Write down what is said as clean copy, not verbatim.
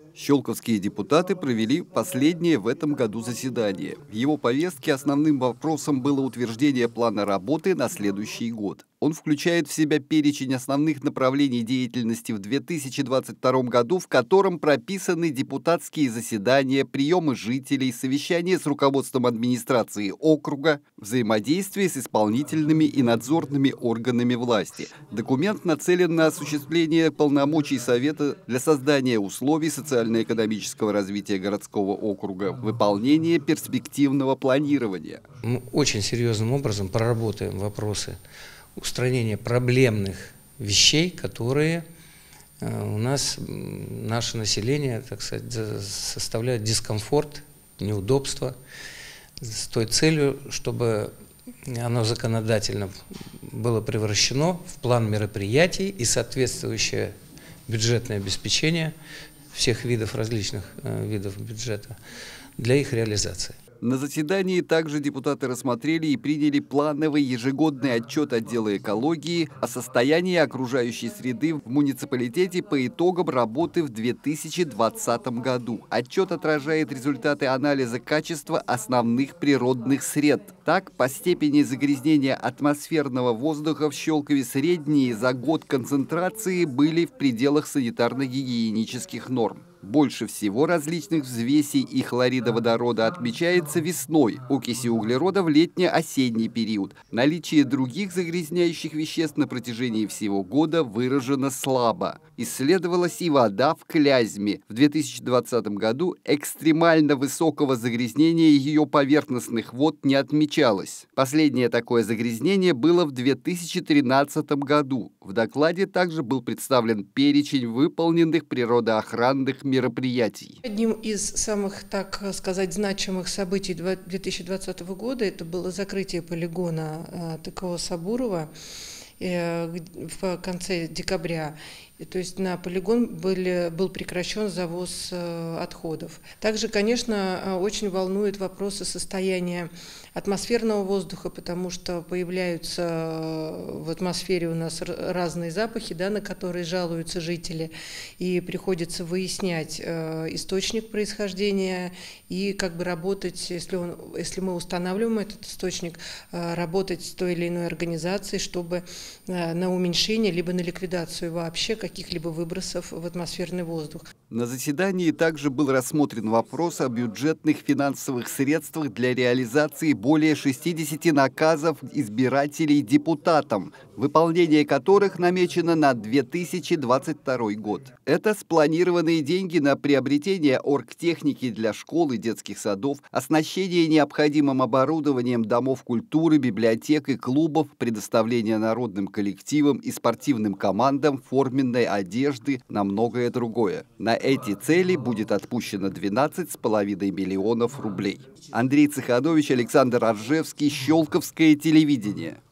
Щелковские депутаты провели последнее в этом году заседание. В его повестке основным вопросом было утверждение плана работы на следующий год. Он включает в себя перечень основных направлений деятельности в 2022 году, в котором прописаны депутатские заседания, приемы жителей, совещания с руководством администрации округа, взаимодействие с исполнительными и надзорными органами власти. Документ нацелен на осуществление полномочий Совета для создания условий социально-экономического развития городского округа, выполнения перспективного планирования. Мы очень серьезным образом проработаем вопросы устранения проблемных вещей, которые у нас, наше население, так сказать, составляет дискомфорт, неудобство, с той целью, чтобы оно законодательно было превращено в план мероприятий и соответствующее бюджетное обеспечение всех видов, различных видов бюджета для их реализации. На заседании также депутаты рассмотрели и приняли плановый ежегодный отчет отдела экологии о состоянии окружающей среды в муниципалитете по итогам работы в 2020 году. Отчет отражает результаты анализа качества основных природных сред. Так, по степени загрязнения атмосферного воздуха в Щелкове средние за год концентрации были в пределах санитарно-гигиенических норм. Больше всего различных взвесей и хлорида водорода отмечается весной, окиси углерода в летне-осенний период. Наличие других загрязняющих веществ на протяжении всего года выражено слабо. Исследовалась и вода в Клязьме. В 2020 году экстремально высокого загрязнения ее поверхностных вод не отмечалось. Последнее такое загрязнение было в 2013 году. В докладе также был представлен перечень выполненных природоохранных мероприятий. Одним из самых, так сказать, значимых событий 2020 года это было закрытие полигона ТКО Сабурова в конце декабря. То есть на полигон был прекращен завоз отходов. Также, конечно, очень волнует вопросы состояния атмосферного воздуха, потому что появляются в атмосфере у нас разные запахи, да, на которые жалуются жители, и приходится выяснять источник происхождения и как бы работать, если мы устанавливаем этот источник, работать с той или иной организацией, чтобы на уменьшение либо на ликвидацию вообще каких-либо выбросов в атмосферный воздух. На заседании также был рассмотрен вопрос о бюджетных финансовых средствах для реализации более 60 наказов избирателей депутатам, выполнение которых намечено на 2022 год. Это спланированные деньги на приобретение оргтехники для школ и детских садов, оснащение необходимым оборудованием домов культуры, библиотек и клубов, предоставление народным коллективам и спортивным командам форменной одежды, на многое другое. На эти цели будет отпущено 12,5 миллионов рублей. Андрей Цеханович, Александр Оржевский, Щелковское телевидение.